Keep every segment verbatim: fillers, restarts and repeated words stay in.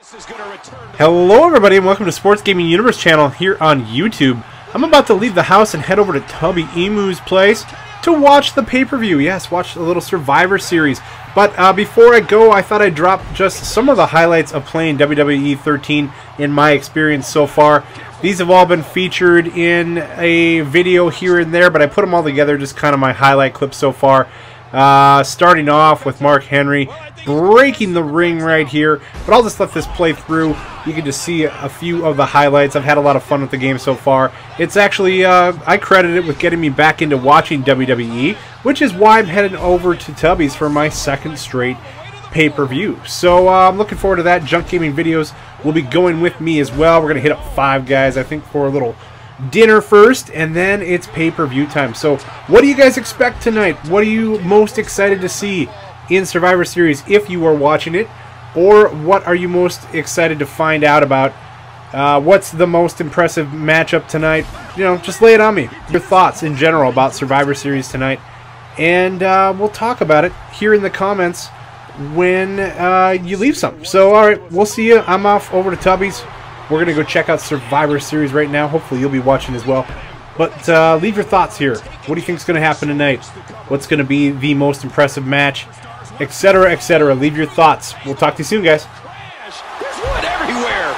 Hello everybody and welcome to Sports Gaming Universe channel here on YouTube. I'm about to leave the house and head over to Tubby Emu's place to watch the pay-per-view. Yes, watch a little Survivor Series. But uh, before I go, I thought I'd drop just some of the highlights of playing W W E thirteen in my experience so far. These have all been featured in a video here and there, but I put them all together, just kind of my highlight clips so far. Uh, starting off with Mark Henry breaking the ring right here, but I'll just let this play through. You can just see a few of the highlights. I've had a lot of fun with the game so far. It's actually, uh, I credit it with getting me back into watching W W E, which is why I'm heading over to Tubby's for my second straight pay-per-view. So uh, I'm looking forward to that. Junk Gaming Videos will be going with me as well. We're going to hit up Five Guys, I think, for a little dinner first, and then it's pay-per-view time. So what do you guys expect tonight? What are you most excited to see in Survivor Series if you are watching it? Or what are you most excited to find out about? Uh, what's the most impressive matchup tonight? You know, just lay it on me. Your thoughts in general about Survivor Series tonight. And uh, we'll talk about it here in the comments when uh, you leave some. So, alright, we'll see you. I'm off over to Tubby's. We're going to go check out Survivor Series right now. Hopefully you'll be watching as well. But uh, leave your thoughts here. What do you think is going to happen tonight? What's going to be the most impressive match? Etc, et cetera. Leave your thoughts. We'll talk to you soon, guys. There's wood everywhere.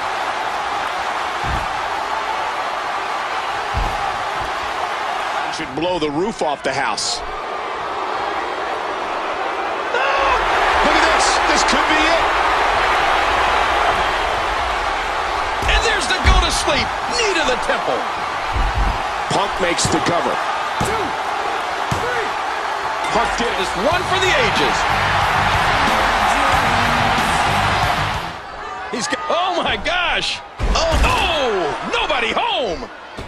Should blow the roof off the house. Ah! Look at this. This could be it. And there's the go to sleep. Knee to the temple. Punk makes the cover. Two, three. Punk did this one for the ages. He's got, oh my gosh! Oh no! Nobody home!